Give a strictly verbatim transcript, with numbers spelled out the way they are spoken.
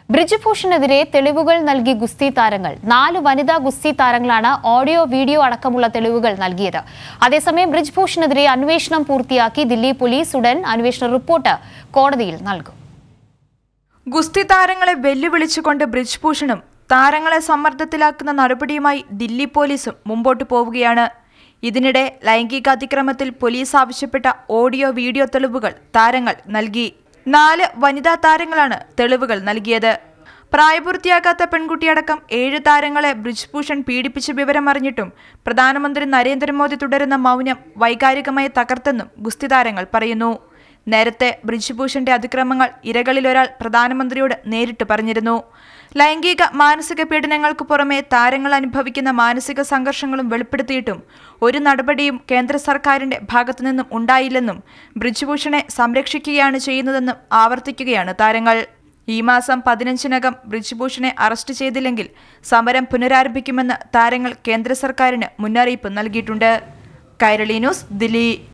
ബ്രിജ്ഭൂഷണെതിരെ തെളിവുകൾ നൽകി ഗുസ്തി താരങ്ങൾ നാല് വനിതാ ഗുസ്തി താരങ്ങളാണ് ഓഡിയോ വീഡിയോ അടക്കമുള്ള തെളിവുകൾ നൽകിയത്. അതേസമയം ബ്രിജ്ഭൂഷണെതിരെ അന്വേഷണം പൂർത്തിയാക്കി ദില്ലി പോലീസ് ഉടൻ അന്വേഷണ റിപ്പോർട്ട് കോടതിയിൽ നൽകും. ഗുസ്തി താരങ്ങളെ വെല്ലുവിളിച്ചുകൊണ്ട് ബ്രിജ്ഭൂഷണും താരങ്ങളെ സമ്മർദ്ദത്തിലാക്കുന്ന നടപടിയുമായി ദില്ലി പോലീസും മുമ്പോട്ട് പോവുകയാണ്. ഇതിനിടെ ലൈംഗിക അതിക്രമത്തിൽ പോലീസ് ആവശ്യപ്പെട്ട ഓഡിയോ വീഡിയോ തെളിവുകൾ താരങ്ങൾ നൽകി. നാല് വനിതാ താരങ്ങളാണ് തെളിവുകൾ നൽകിയത്. പ്രായപൂർത്തിയാകാത്ത പെൺകുട്ടിയടക്കം ഏഴ് താരങ്ങളെ ബ്രിജ്ഭൂഷൺ പീഡിപ്പിച്ച വിവരം അറിഞ്ഞിട്ടും പ്രധാനമന്ത്രി നരേന്ദ്രമോദി തുടരുന്ന മൗനം വൈകാരികമായി തകർത്തെന്നും ഗുസ്തി താരങ്ങൾ പറയുന്നു. നേരത്തെ ബ്രിജ്ഭൂഷന്റെ അതിക്രമങ്ങൾ ഇരകളിലൊരാൾ പ്രധാനമന്ത്രിയോട് നേരിട്ട് പറഞ്ഞിരുന്നു. ലൈംഗിക മാനസിക പീഡനങ്ങൾക്ക് പുറമെ താരങ്ങൾ അനുഭവിക്കുന്ന മാനസിക സംഘർഷങ്ങളും വെളിപ്പെടുത്തിയിട്ടും ഒരു നടപടിയും കേന്ദ്ര സർക്കാരിന്റെ ഭാഗത്തുനിന്നും ഉണ്ടായില്ലെന്നും ബ്രിജ്ഭൂഷണെ സംരക്ഷിക്കുകയാണ് ചെയ്യുന്നതെന്നും ആവർത്തിക്കുകയാണ് താരങ്ങൾ. ഈ മാസം പതിനഞ്ചിനകം ബ്രിജ്ഭൂഷണെ അറസ്റ്റ് ചെയ്തില്ലെങ്കിൽ സമരം പുനരാരംഭിക്കുമെന്ന് താരങ്ങൾ കേന്ദ്ര സർക്കാരിന് മുന്നറിയിപ്പ് നൽകിയിട്ടുണ്ട്. കൈരളി ന്യൂസ്, ദില്ലി.